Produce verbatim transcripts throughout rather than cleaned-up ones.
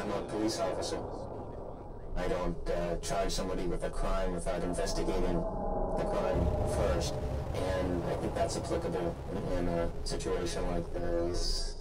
I'm a police officer. I don't uh, charge somebody with a crime without investigating the crime first. And I think that's applicable in a situation like this.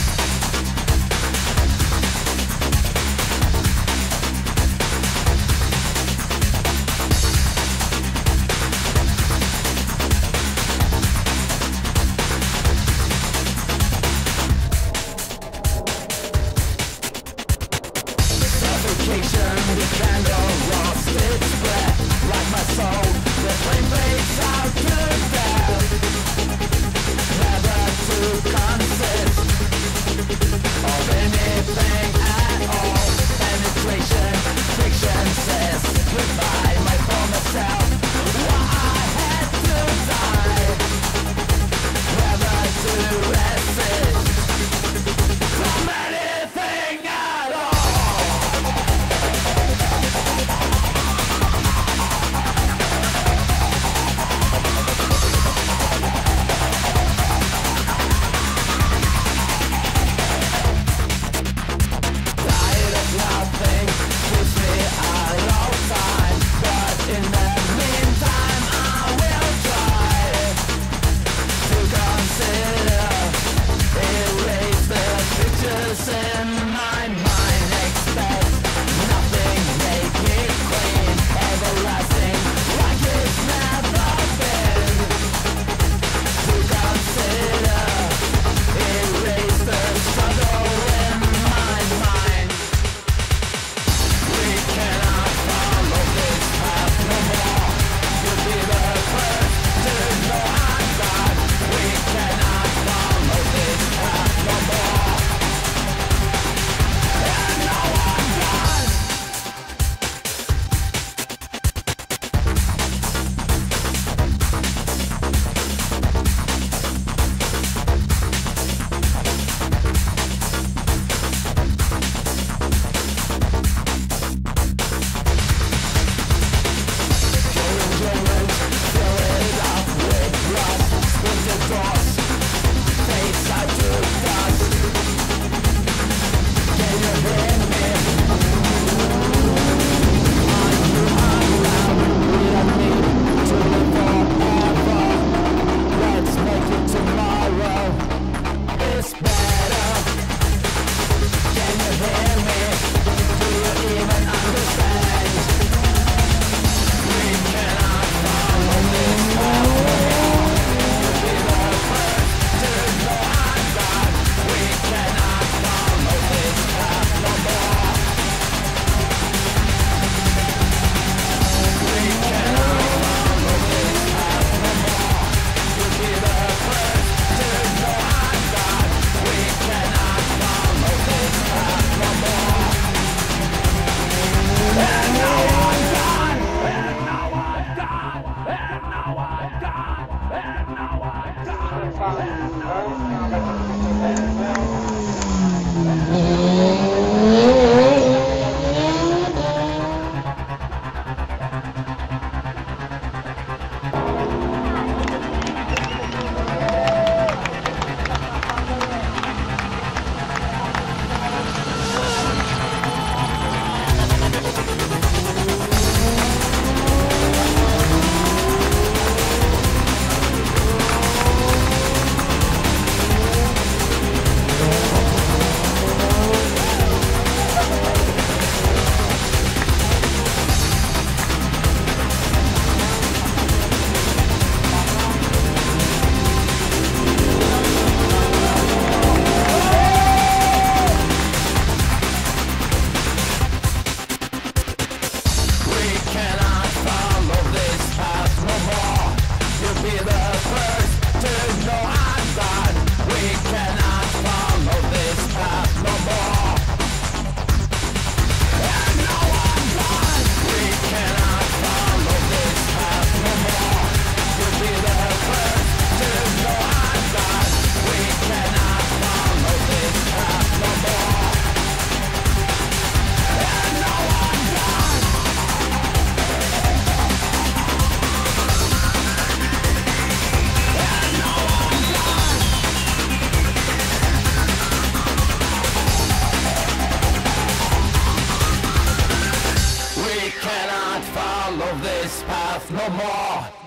The candle lost its breath, like my soul, the flame fades out to death. Never to consist of anything at all. Penetration, fiction says goodbye, my former self. Why I had to die, never to resist from anything at all. cannot follow this path no more.